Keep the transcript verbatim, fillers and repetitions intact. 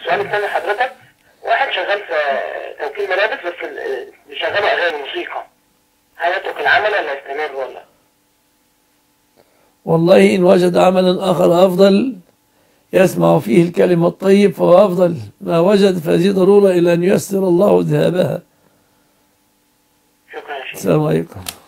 السؤال الثاني حضرتك، واحد شغال في توكيل ملابس بس ال- بيشغلوا اغاني موسيقى، هل يترك العمل ولا يستمر ولا؟ والله إن وجد عملا آخر أفضل يسمع فيه الكلمة الطيب فهو أفضل، ما وجد فهذه ضرورة إلى أن ييسر الله ذهابها. شكرا يا شيخ. السلام عليكم.